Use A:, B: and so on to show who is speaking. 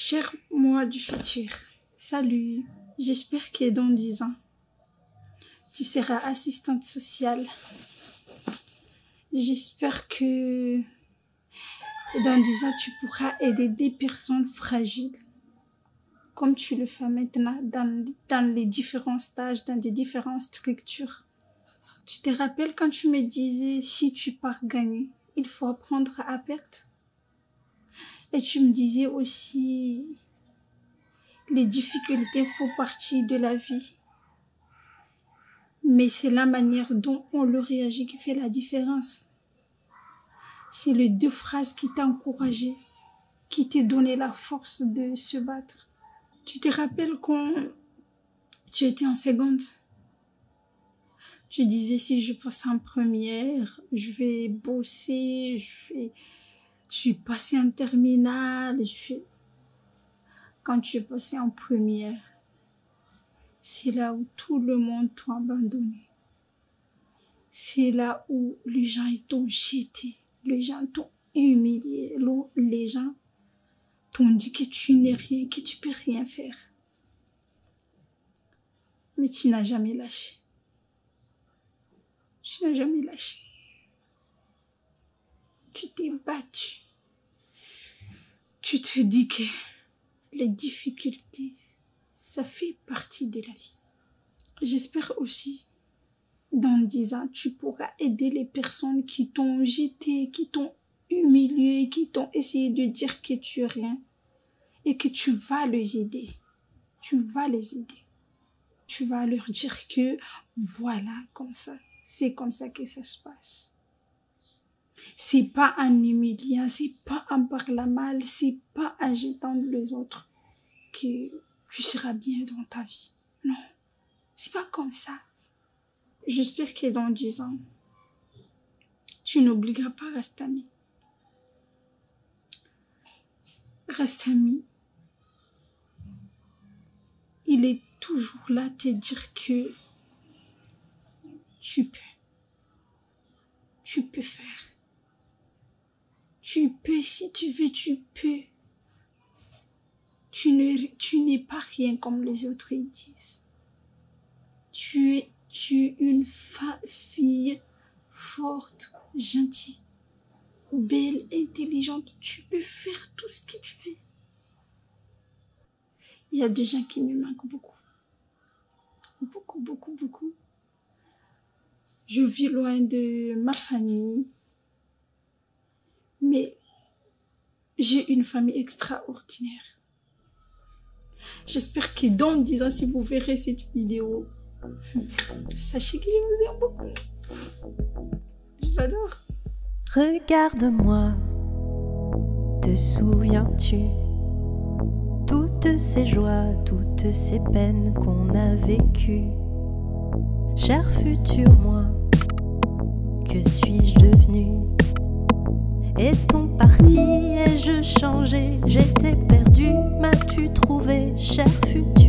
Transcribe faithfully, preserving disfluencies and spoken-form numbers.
A: Cher moi du futur, salut. J'espère que dans dix ans, tu seras assistante sociale. J'espère que dans dix ans, tu pourras aider des personnes fragiles, comme tu le fais maintenant dans, dans les différents stages, dans les différentes structures. Tu te rappelles quand tu me disais, si tu pars gagner, il faut apprendre à perdre. Et tu me disais aussi, les difficultés font partie de la vie. Mais c'est la manière dont on le réagit qui fait la différence. C'est les deux phrases qui t'ont encouragé, qui t'ont donné la force de se battre. Tu te rappelles quand tu étais en seconde? Tu disais, si je passe en première, je vais bosser, je vais, je vais passer en terminale. Je vais... Quand tu es passé en première, c'est là où tout le monde t'a abandonné. C'est là où les gens t'ont jeté, les gens t'ont humilié, les gens t'ont dit que tu n'es rien, que tu peux rien faire. Mais tu n'as jamais lâché. Tu n'as jamais lâché. Tu t'es battu. Tu te dis que les difficultés, ça fait partie de la vie. J'espère aussi, dans dix ans, tu pourras aider les personnes qui t'ont jeté, qui t'ont humilié, qui t'ont essayé de dire que tu es rien et que tu vas les aider. Tu vas les aider. Tu vas leur dire que voilà, comme ça, c'est comme ça que ça se passe. C'est pas en humiliant, c'est pas en parlant mal, c'est pas en jetant les autres que tu seras bien dans ta vie. Non, c'est pas comme ça. J'espère que dans dix ans, tu n'oublieras pas Rastami. Rastami, il est toujours là à te dire que tu peux. Tu peux faire. Tu peux, si tu veux, tu peux. Tu ne, tu n'es pas rien comme les autres ils disent. Tu es, tu es une fa- fille forte, gentille, belle, intelligente. Tu peux faire tout ce que tu veux. Il y a des gens qui me manquent beaucoup. Beaucoup, beaucoup, beaucoup. Je vis loin de ma famille. Mais j'ai une famille extraordinaire. J'espère que dans dix ans, si vous verrez cette vidéo, sachez que je vous aime beaucoup. Je vous adore.
B: Regarde-moi, te souviens-tu? Toutes ces joies, toutes ces peines qu'on a vécues. Cher futur moi, que suis-je devenue? Est-on parti? Ai-je changé? J'étais perdue, m'as-tu trouvé, cher futur?